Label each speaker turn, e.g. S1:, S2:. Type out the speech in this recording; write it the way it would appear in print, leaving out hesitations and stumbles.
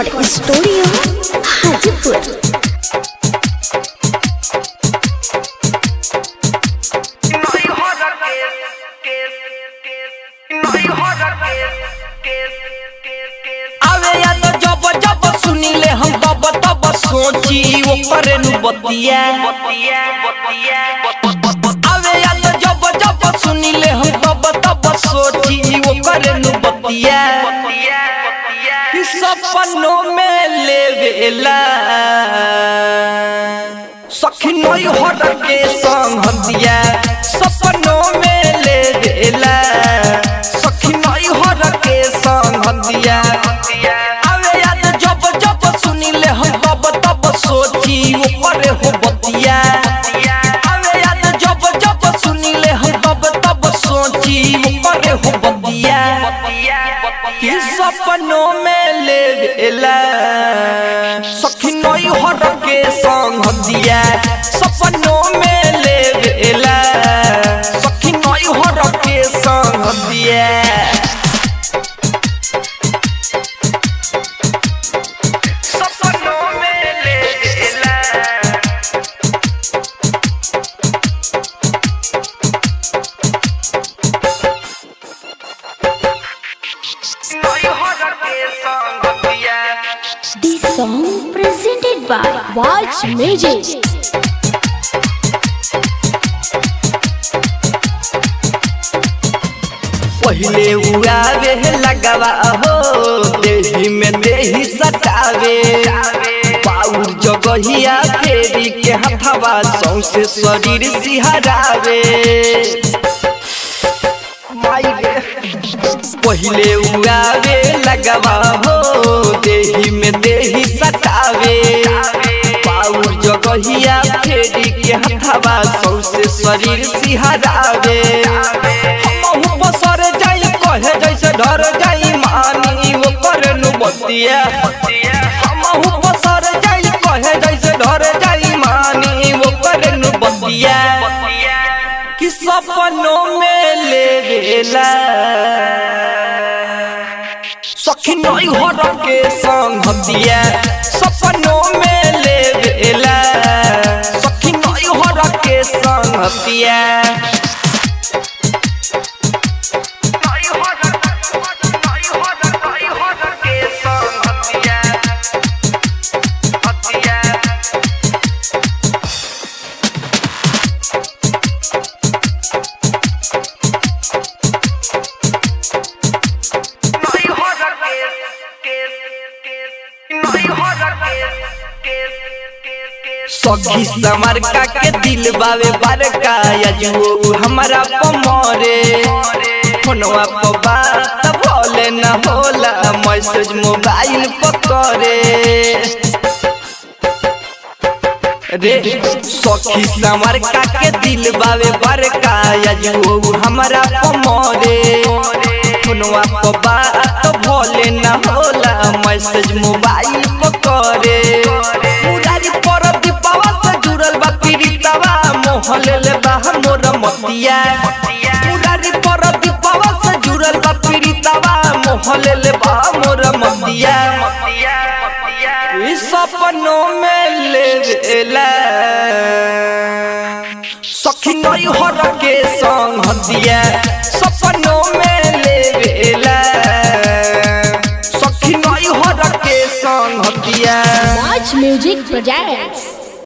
S1: Recording studio Hajipur.
S2: सुनीले हम तब तब सोची ऊपर बतिया आवे याद जब जब सुनीले हम तब तब सोची ऊपर बतिया सपनों में लेवेला सखी नई हर के संग हतिया सपनों में लेवेला सखी नई हर के संग हतिया सोची ऊपर हो बतिया आवे याद जब जब सुनीले हम तब तब सोची ऊपर हो बतिया कि सपनों में लेवेला सखी नई हर के संग हतिया सपनों में लेवेला सखी नई हर के संग हतिया
S1: This song presented by Watch Magic.
S2: पहले उड़ावे लगावा हो देही में देही सटावे पाउर जगहिया फेरी के हथवा सौंसे शरीर सिहरावे पहले उड़ावे लगावा हो देही में देही सटावे पाउर जगहिया फेरी के हथवा सौंसे शरीर सिहरावे हमहु बसर जाई कहे जैसे डर जाई मानी वो करे नु बतिया हमहु बसर जाई कहे जैसे डर जाई मानी वो करे नु बतिया कि सपनों में लेवेला सखी नई हर के संग हतिया सपनों में लेवेला सखी नई हर के संग हतिया सखी समर का के दिल बावे बरका यजो हमारा पमरे फोनवा पर बात भोले न होला मैसेज मोबाइल पर करे रे सखी समर का के दिल बावे बरका यजो हमारा पमरे फोनवा पर बात भोले न होला मैसेज मोबाइल पर करे मोहले बा मोर मतिया मुरारी पर दीपवा से जुड़ल बा पीड़ितवा मोहले बा मोर मतिया इस सपनों में लेवेला सखी नई हर के संग हतिया सपनों में लेवेला सखी नई हर के संग हतिया
S1: Watch Music Projects।